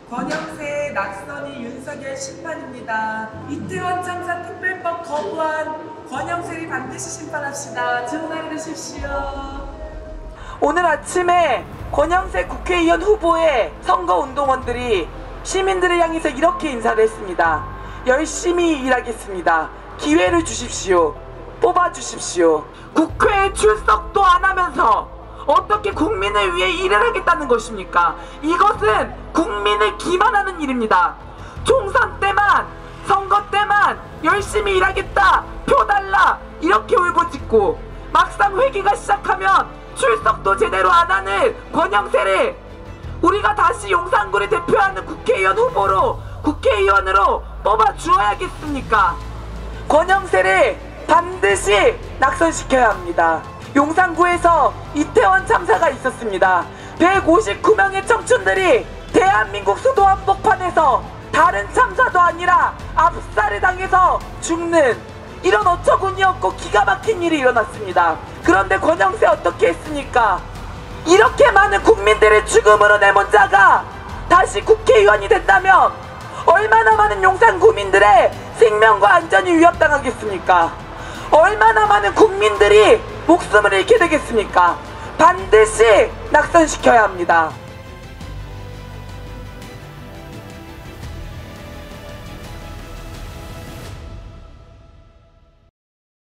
권영세, 낙선이, 윤석열 심판입니다. 이태원 참사 특별법 거부한 권영세를 반드시 심판합시다. 좋은 하루 되십시오. 오늘 아침에 권영세 국회의원 후보의 선거운동원들이 시민들을 향해서 이렇게 인사를 했습니다. 열심히 일하겠습니다. 기회를 주십시오. 뽑아주십시오. 국회에 출석도 안 하면서 어떻게 국민을 위해 일을 하겠다는 것입니까? 이것은 국민을 기만하는 일입니다. 총선 때만, 선거 때만 열심히 일하겠다, 표 달라 이렇게 울부짖고 막상 회기가 시작하면 출석도 제대로 안 하는 권영세를 우리가 다시 용산구를 대표하는 국회의원 후보로, 국회의원으로 뽑아주어야겠습니까? 권영세를 반드시 낙선시켜야 합니다. 용산구에서 이태원 참사가 있었습니다. 159명의 청춘들이 대한민국 수도 한복판에서 다른 참사도 아니라 압살을 당해서 죽는 이런 어처구니없고 기가 막힌 일이 일어났습니다. 그런데 권영세 어떻게 했습니까? 이렇게 많은 국민들의 죽음으로 내몬 자가 다시 국회의원이 된다면 얼마나 많은 용산구민들의 생명과 안전이 위협당하겠습니까? 얼마나 많은 국민들이 목숨을 잃게 되겠습니까? 반드시 낙선시켜야 합니다.